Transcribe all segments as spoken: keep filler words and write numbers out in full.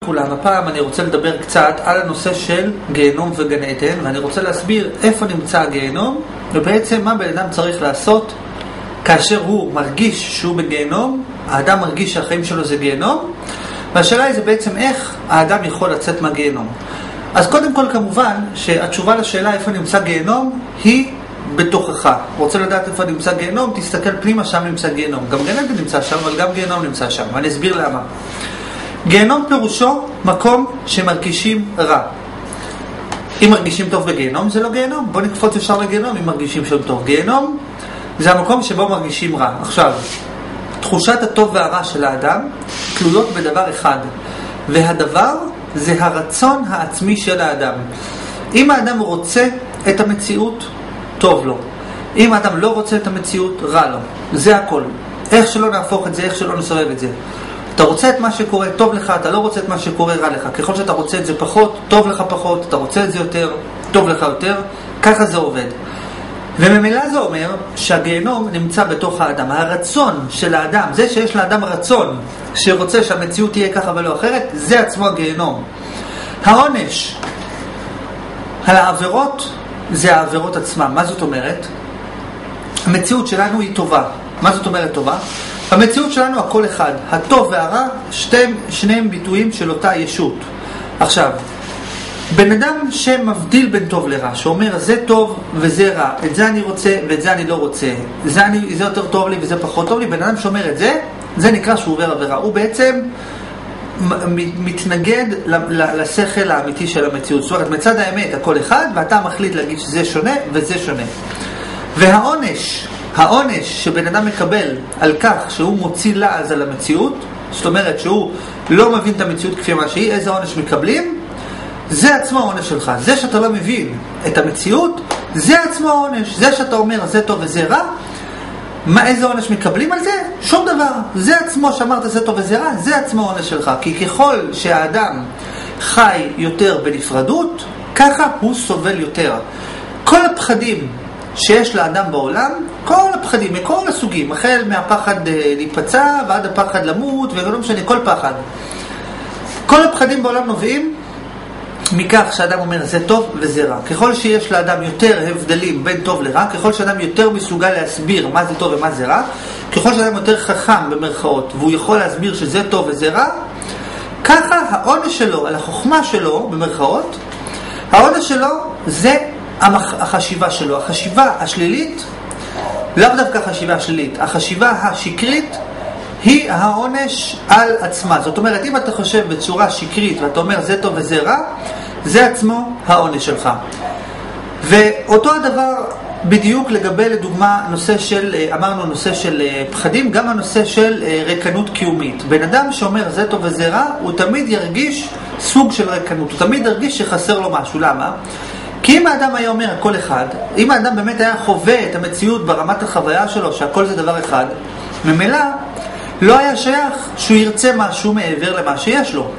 כולם, הפעם אני רוצה לדבר קצת על הנושא של גיהנום וגן עדן, ואני רוצה להסביר איפה נמצא הגיהנום ובעצם מה בן אדם צריך לעשות כאשר הוא מרגיש שהוא בגיהנום. האדם מרגיש שהחיים שלו זה גיהנום, והשאלה היא זה בעצם איך האדם יכול לצאת מהגיהנום. אז קודם כל כמובן שהתשובה לשאלה איפה נמצא גיהנום היא בתוכך. רוצה לדעת איפה נמצא גיהנום? תסתכל פנימה, שם נמצא גיהנום. גם גן עדן נמצא שם, אבל גם גיהנום נמצא שם, ואני אסביר למה. גיהנום פירושו מקום שמרגישים רע. אם מרגישים טוב בגיהנום זה לא גיהנום. בוא נקפוץ ישר לגיהנום אם מרגישים שם טוב. גיהנום זה המקום שבו מרגישים רע. עכשיו, תחושת הטוב והרע של האדם תלויות בדבר אחד, והדבר זה הרצון העצמי של האדם. אם האדם רוצה את המציאות, טוב לו. אם האדם לא רוצה את המציאות, רע לו. זה הכל. איך שלא נהפוך את זה, איך שלא נסובב את זה. אתה רוצה את מה שקורה, טוב לך, אתה לא רוצה את מה שקורה, רע לך. ככל שאתה רוצה את זה פחות, טוב לך פחות, אתה רוצה את זה יותר, טוב לך יותר, ככה זה עובד. וממילא זה אומר שהגיהנום נמצא בתוך האדם. הרצון של האדם, זה שיש לאדם רצון שרוצה שהמציאות תהיה ככה ולא אחרת, זה עצמו הגיהנום. העונש על העבירות זה העבירות עצמם. מה זאת אומרת? המציאות שלנו היא טובה. מה זאת אומרת טובה? במציאות שלנו הכל אחד, הטוב והרע, שתיהם, שניהם ביטויים של אותה ישות. עכשיו, בן אדם שמבדיל בין טוב לרע, שאומר זה טוב וזה רע, את זה אני רוצה ואת זה אני לא רוצה, זה, אני, זה יותר טוב לי וזה פחות טוב לי, בן אדם שאומר את זה, זה נקרא שהוא עובר עבירה. הוא בעצם מתנגד לשכל האמיתי של המציאות. זאת אומרת, מצד האמת הכל אחד, ואתה מחליט להגיד שזה שונה וזה שונה. והעונש, העונש שבן אדם מקבל על כך שהוא מוציא לעז על המציאות, זאת אומרת שהוא לא מבין את המציאות כפי מה שהיא, איזה עונש מקבלים? זה עצמו העונש שלך. זה שאתה לא מבין את המציאות, זה עצמו העונש. זה שאתה אומר זה טוב וזה רע, מה, איזה עונש מקבלים על זה? שום דבר. זה עצמו שאמרת זה טוב וזה רע, זה עצמו העונש שלך. כי ככל שהאדם חי יותר בנפרדות, ככה הוא סובל יותר. כל הפחדים שיש לאדם בעולם, כל הפחדים, מכל הסוגים, החל מהפחד להיפצע ועד הפחד למות, ולא משנה, כל פחד. כל הפחדים בעולם נובעים מכך שאדם אומר זה טוב וזה רע. ככל שיש לאדם יותר הבדלים בין טוב לרע, ככל שאדם יותר מסוגל להסביר מה זה טוב ומה זה רע, ככל שאדם יותר חכם במרכאות, והוא יכול להסביר שזה טוב וזה רע, ככה העונש שלו, על החוכמה שלו במרכאות, העונש שלו זה החשיבה שלו. החשיבה השלילית, לאו דווקא החשיבה השלילית, החשיבה השקרית היא העונש על עצמה. זאת אומרת, אם אתה חושב בצורה שקרית ואתה אומר זה טוב וזה רע, זה עצמו העונש שלך. ואותו הדבר בדיוק לגבי לדוגמה נושא של, אמרנו נושא של פחדים, גם הנושא של ריקנות קיומית. בן אדם שאומר זה טוב וזה רע, הוא תמיד ירגיש סוג של ריקנות, הוא תמיד ירגיש שחסר לו משהו. למה? כי אם האדם היה אומר הכל אחד, אם האדם באמת היה חווה את המציאות ברמת החוויה שלו שהכל זה דבר אחד, ממילא לא היה שייך שהוא ירצה משהו מעבר למה שיש לו.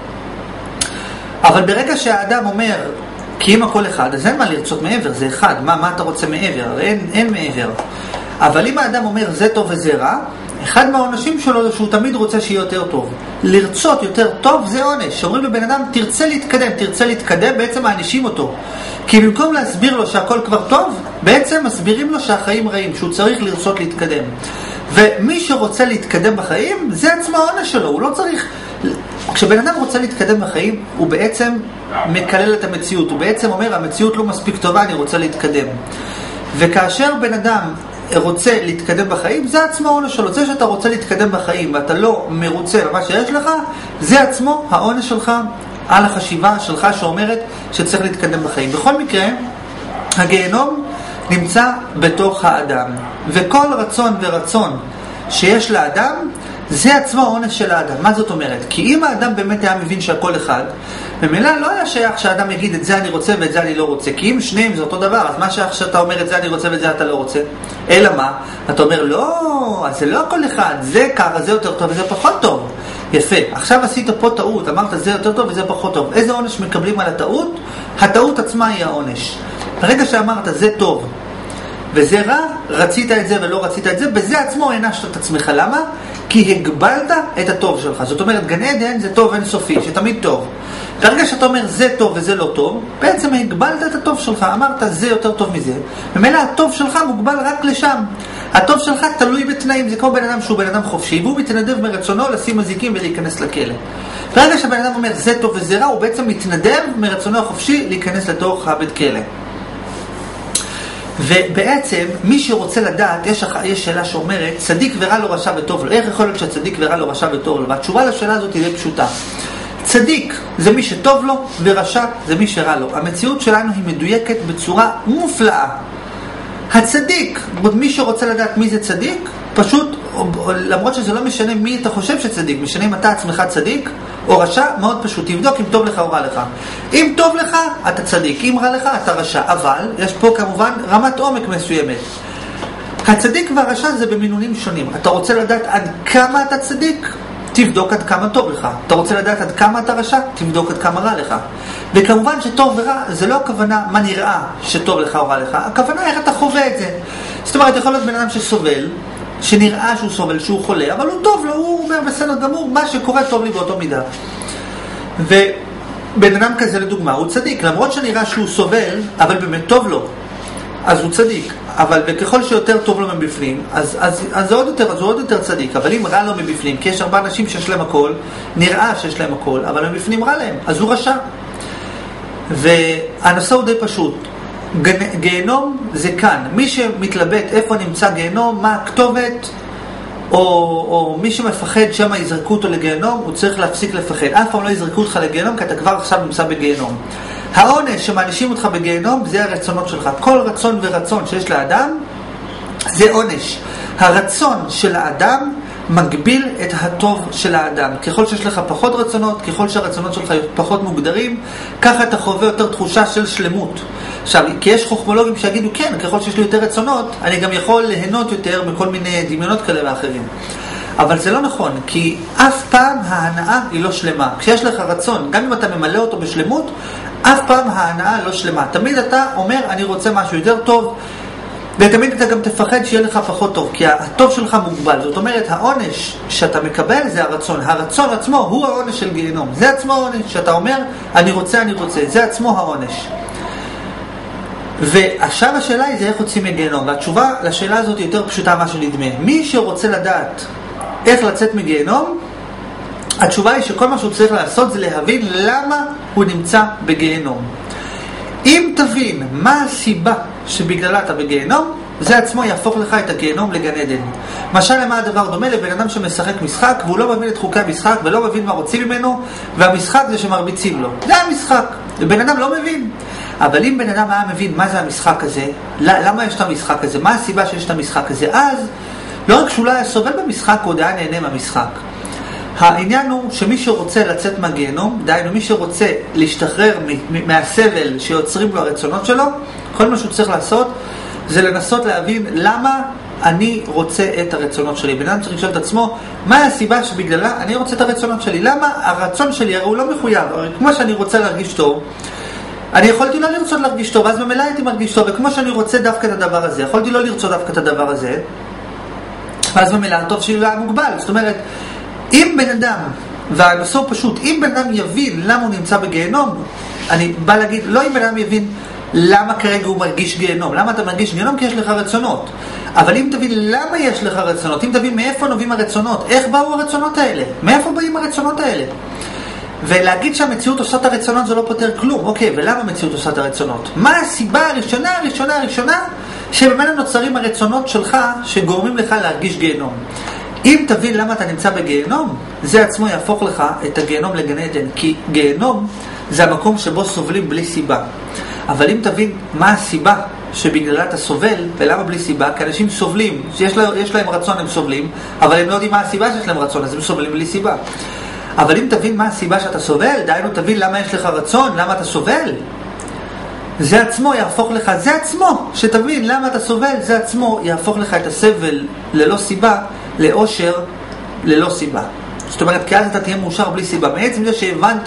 אבל ברגע שהאדם אומר כי אם הכל אחד, אז אין מה לרצות מעבר, זה אחד. מה, מה אתה רוצה מעבר? אין, אין מעבר. אבל אם האדם אומר זה טוב וזה רע, אחד מהעונשים שלו זה שהוא תמיד רוצה שיהיה יותר טוב. לרצות יותר טוב זה עונש. שאומרים לבן אדם תרצה להתקדם, תרצה להתקדם, בעצם מענישים אותו. כי במקום להסביר לו שהכל כבר טוב, בעצם מסבירים לו שהחיים רעים, שהוא צריך לרצות להתקדם. ומי שרוצה להתקדם בחיים, זה עצמו העונש שלו. הוא לא צריך... כשבן אדם רוצה להתקדם בחיים, הוא בעצם מקלל את המציאות. הוא בעצם אומר, המציאות לא מספיק טובה, אני רוצה להתקדם. וכאשר בן אדם רוצה להתקדם בחיים, זה עצמו העונש שלו. זה שאתה רוצה להתקדם בחיים ואתה לא מרוצה במה שיש לך, זה עצמו העונש שלך על החשיבה שלך שאומרת שצריך להתקדם בחיים. בכל מקרה, הגיהנום נמצא בתוך האדם, וכל רצון ורצון שיש לאדם, זה עצמו העונש של האדם. מה זאת אומרת? כי אם האדם באמת היה מבין שהכל אחד, במילא לא היה שייך שהאדם יגיד את זה אני רוצה ואת זה אני לא רוצה. כי אם שניהם זה אותו דבר, אז מה שייך שאתה אומר את זה אני רוצה ואת זה אתה לא רוצה? אלא מה? אתה אומר לא, אז זה לא הכל אחד, זה ככה, זה יותר טוב וזה פחות טוב. יפה, עכשיו עשית פה טעות, אמרת זה יותר טוב וזה פחות טוב. איזה עונש מקבלים על הטעות? הטעות עצמה היא העונש. ברגע שאמרת זה טוב וזה רע, רצית את זה ולא רצית את זה, בזה עצמו הענשת את עצמך. למה? כי הגבלת את הטוב שלך. זאת אומרת, גן עדן זה טוב אינסופי, שתמיד טוב. ברגע שאתה אומר זה טוב וזה לא טוב, בעצם הגבלת את הטוב שלך, אמרת זה יותר טוב מזה. ומילא הטוב שלך מוגבל רק לשם. הטוב שלך תלוי בתנאים, זה כמו בן אדם שהוא בן אדם חופשי, והוא מתנדב מרצונו לשים מזיקים ולהיכנס לכלא. ברגע שבן אדם אומר זה טוב וזה רע, הוא בעצם מתנדב מרצונו החופשי להיכנס לתוך הבית כלא. ובעצם מי שרוצה לדעת, יש, יש שאלה שאומרת צדיק ורע לו, רשע וטוב לו. איך יכול להיות שצדיק ורע לו, רשע וטוב לו? והתשובה לשאלה הזאת היא די פשוטה. צדיק זה מי שטוב לו, ורשע זה מי שרע לו. המציאות שלנו היא מדויקת בצורה מופלאה. הצדיק, מי שרוצה לדעת מי זה צדיק, פשוט, למרות שזה לא משנה מי אתה חושב שצדיק, משנה אם אתה עצמך צדיק או רשע, מאוד פשוט, תבדוק אם טוב לך או רע לך. אם טוב לך, אתה צדיק, אם רע לך, אתה רשע. אבל יש פה כמובן רמת עומק מסוימת. הצדיק והרשע זה במינונים שונים. אתה רוצה לדעת עד כמה אתה צדיק? תבדוק עד כמה טוב לך. אתה רוצה לדעת עד כמה אתה רשע? תבדוק עד כמה רע לך. וכמובן שטוב ורע זה לא הכוונה מה נראה שטוב לך או רע לך, הכוונה איך אתה חווה את זה. זאת אומרת, יכול להיות בן אדם שסובל, שנראה שהוא סובל, שהוא חולה, אבל הוא טוב לו, הוא אומר בסדר גמור, מה שקורה טוב לי באותו מידה. ובן אדם כזה לדוגמה הוא צדיק, למרות שנראה שהוא סובל, אבל באמת טוב לו, אז הוא צדיק. אבל וככל שיותר טוב לו מבפנים, אז, אז, אז זה עוד יותר, אז הוא עוד יותר צדיק. אבל אם רע לו מבפנים, כי יש הרבה אנשים שיש להם הכל, נראה שיש להם הכל, אבל מבפנים רע להם, אז הוא רשע. והנושא הוא די פשוט. גיהנום זה כאן. מי שמתלבט איפה נמצא גיהנום, מה הכתובת, או, או מי שמפחד שמה יזרקו אותו לגיהנום, הוא צריך להפסיק לפחד. אף פעם לא יזרקו אותך לגיהנום, כי אתה כבר עכשיו נמצא בגיהנום. העונש שמענישים אותך בגיהנום זה הרצונות שלך. כל רצון ורצון שיש לאדם זה עונש. הרצון של האדם מגביל את הטוב של האדם. ככל שיש לך פחות רצונות, ככל שהרצונות שלך פחות מוגדרים, ככה אתה חווה יותר תחושה של שלמות. עכשיו, כי יש חוכמולוגים שיגידו, כן, ככל שיש לי יותר רצונות, אני גם יכול ליהנות יותר מכל מיני דמיונות כאלה ואחרים. אבל זה לא נכון, כי אף פעם ההנאה היא לא שלמה. כשיש לך רצון, גם אם אתה ממלא אותו בשלמות, אף פעם ההנאה לא שלמה. תמיד אתה אומר, אני רוצה משהו יותר טוב, ותמיד אתה גם תפחד שיהיה לך פחות טוב, כי הטוב שלך מוגבל. זאת אומרת, העונש שאתה מקבל זה הרצון. הרצון עצמו הוא העונש של גיהנום. זה עצמו העונש, שאתה אומר, אני רוצה, אני רוצה. זה עצמו העונש. ועכשיו השאלה היא, זה איך יוצאים מגיהנום. והתשובה לשאלה הזאת היא יותר פשוטה מה שנדמה. מי שרוצה לדעת איך לצאת מגיהנום, התשובה היא שכל מה שהוא צריך לעשות זה להבין למה הוא נמצא בגיהנום. אם תבין מה הסיבה שבגללה אתה בגיהנום, זה עצמו יהפוך לך את הגיהנום לגן עדן. משל למה הדבר דומה? לבן אדם שמשחק משחק והוא לא מבין את חוקי המשחק ולא מבין מה רוצים ממנו, והמשחק זה שמרביצים לו. זה המשחק. ובן אדם לא מבין. אבל אם בן אדם היה מבין מה זה המשחק הזה, למה יש את המשחק הזה, מה הסיבה שיש את המשחק הזה, אז לא רק שהוא לא היה סובל במשחק, הוא היה נהנה מהמשחק. העניין הוא שמי שרוצה לצאת מהגיהנום, דהיינו מי שרוצה להשתחרר מהסבל שיוצרים לו הרצונות שלו, כל מה שהוא צריך לעשות זה לנסות להבין למה אני רוצה את הרצונות שלי. בן אדם צריך לשאול את עצמו, מה הסיבה שבגללה אני רוצה את הרצונות שלי? למה הרצון שלי, הרי הוא לא מחויב, הרי כמו שאני רוצה להרגיש טוב, אני יכולתי לא לרצות להרגיש טוב, אז ממילא הייתי מרגיש טוב, וכמו שאני רוצה דווקא את הדבר הזה, יכולתי לא לרצות דווקא את הדבר הזה, ואז ממילא הטוב שלי היה מוגבל. זאת אומרת, אם בן אדם, והנושא הוא פשוט, אם בן אדם יבין למה הוא נמצא בגיהנום, אני בא להגיד, לא אם בן אדם יבין למה כרגע הוא מרגיש גיהנום. למה אתה מרגיש גיהנום? כי יש לך רצונות. אבל אם תבין למה יש לך רצונות, אם תבין מאיפה נובעים הרצונות, איך באו הרצונות האלה, מאיפה באים הרצונות האלה, ולהגיד שהמציאות עושה את הרצונות זה לא פותר כלום. אוקיי, ולמה המציאות עושה את הרצונות? מה הסיבה הראשונה, הראשונה, הראשונה שבמנה נוצרים הרצונות שלך שגורמים לך להרגיש גיהנום? אם תבין למה אתה נמצא בגיהנום, זה עצמו יהפוך לך את הגיהנום לגן עדן, כי גיהנום זה המקום שבו סובלים בלי סיבה. אבל אם תבין מה הסיבה שבגללה אתה סובל, ולמה בלי סיבה, כי אנשים סובלים, שיש לה, יש להם רצון הם סובלים, אבל הם לא יודעים מה הסיבה שיש להם רצון, אז הם סובלים בלי סיבה. אבל אם תבין מה הסיבה שאתה סובל, דהיינו תבין למה יש לך רצון, למה אתה סובל, זה עצמו יהפוך לך, זה עצמו, שתבין למה אתה סובל, זה עצמו יהפוך לך את הסבל ללא סיבה, לאושר ללא סיבה. זאת אומרת, כי אז אתה תהיה מאושר בלי סיבה. מעצם זה שהבנת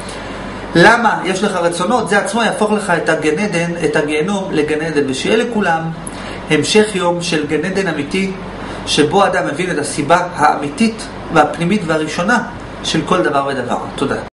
למה יש לך רצונות, זה עצמו יהפוך לך את הגן עדן, את הגיהנום לגן עדן. ושיהיה לכולם המשך יום של גן עדן אמיתי, שבו אדם מבין את הסיבה האמיתית והפנימית והראשונה של כל דבר ודבר. תודה.